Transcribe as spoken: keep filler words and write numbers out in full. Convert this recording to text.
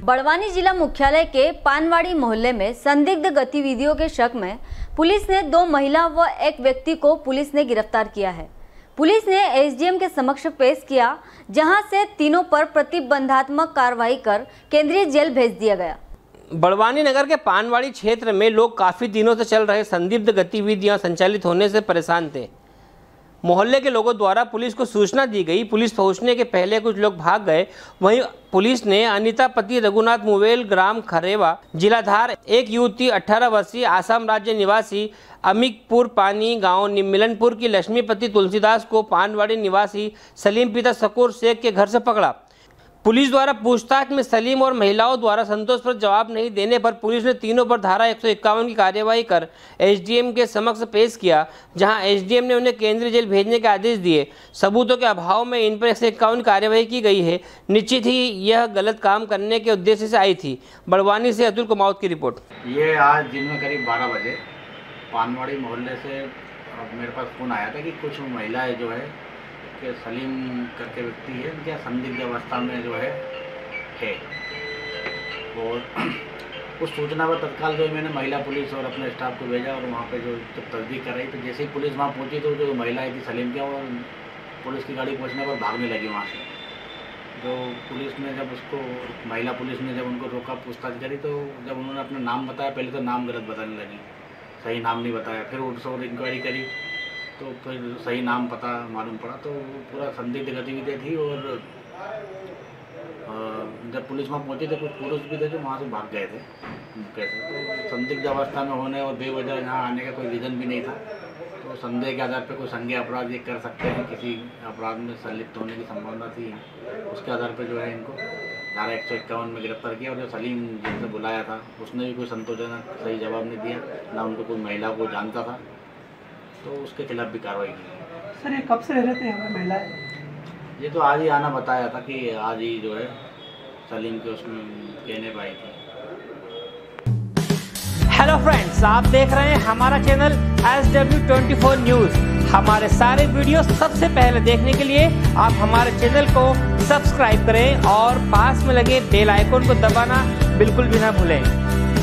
बड़वानी जिला मुख्यालय के पानवाड़ी मोहल्ले में संदिग्ध गतिविधियों के शक में पुलिस ने दो महिला व एक व्यक्ति को पुलिस ने गिरफ्तार किया है। पुलिस ने एसडीएम के समक्ष पेश किया, जहां से तीनों पर प्रतिबंधात्मक कार्रवाई कर केंद्रीय जेल भेज दिया गया। बड़वानी नगर के पानवाड़ी क्षेत्र में लोग काफ़ी दिनों से चल रहे संदिग्ध गतिविधियां संचालित होने से परेशान थे। मोहल्ले के लोगों द्वारा पुलिस को सूचना दी गई। पुलिस पहुंचने के पहले कुछ लोग भाग गए। वहीं पुलिस ने अनीता पति रघुनाथ मुवेल ग्राम खरेवा जिलाधार एक युवती अठारह वर्षीय आसाम राज्य निवासी अमिकपुर पानी गांव मिलनपुर की लक्ष्मीपति तुलसीदास को पानवाड़ी निवासी सलीम पिता शकूर शेख के घर से पकड़ा। पुलिस द्वारा पूछताछ में सलीम और महिलाओं द्वारा संतोषप्रद जवाब नहीं देने पर पुलिस ने तीनों पर धारा एक सौ इक्यावन की कार्यवाही कर एसडीएम के समक्ष पेश किया, जहां एसडीएम ने उन्हें केंद्रीय जेल भेजने के आदेश दिए। सबूतों के अभाव में इन पर एक सौ इक्यावन कार्यवाही की गई है। निश्चित ही यह गलत काम करने के उद्देश्य से आई थी। बड़वानी से अतुल कुमावत की रिपोर्ट। ये आज दिन में करीब बारह बजे पानवाड़ी मोहल्ले से मेरे पास फ़ोन आया था कि कुछ महिलाएँ जो है कि सलीम करके व्यक्ति है, उनके संदिग्ध अवस्था में जो है है और उस सूचना पर तत्काल जो मैंने महिला पुलिस और अपने स्टाफ को भेजा और वहाँ पे जो जब तस्दीक कर रही तो जैसे ही पुलिस वहाँ पहुँची तो जो महिलाएं थी सलीम के और पुलिस की गाड़ी पहुँचने पर भागने लगी वहाँ से। जो पुलिस ने जब उसको महिला पुलिस ने जब उनको रोका, पूछताछ करी तो जब उन्होंने अपना नाम बताया, पहले तो नाम गलत बताने लगी, सही नाम नहीं बताया। फिर उनसे और इंक्वायरी करी तो फिर सही नाम पता मालूम पड़ा। तो पूरा संदिग्ध गतिविधियाँ थी और जब पुलिस वहाँ पहुँची तो कुछ पुरुष भी थे जो वहाँ से भाग गए थे कैसे। तो संदिग्ध अवस्था में होने और बेवजह यहाँ आने का कोई रीज़न भी नहीं था। तो संदेह के आधार पर कोई संज्ञेय अपराध ये कर सकते हैं, किसी अपराध में संलिप्त होने की संभावना थी, उसके आधार पर जो है इनको धारा एक सौ इक्यावन में गिरफ्तार किया। और जो सलीम जिनसे बुलाया था उसने भी कोई संतोषजनक सही जवाब नहीं दिया, ना उनको कोई महिला को जानता था, तो उसके खिलाफ भी कार्रवाई की। सर ये कब से रह रहे थे यहाँ पे महिलाएं? ये तो आज ही आना बताया था कि आज ही जो है सलीम के उसमें कहने पाई थी। हेलो फ्रेंड्स, आप देख रहे हैं हमारा channel S W twenty four news. हमारे सारे वीडियो सबसे पहले देखने के लिए आप हमारे चैनल को सब्सक्राइब करें और पास में लगे बेल आइकन को दबाना बिल्कुल भी ना भूलें।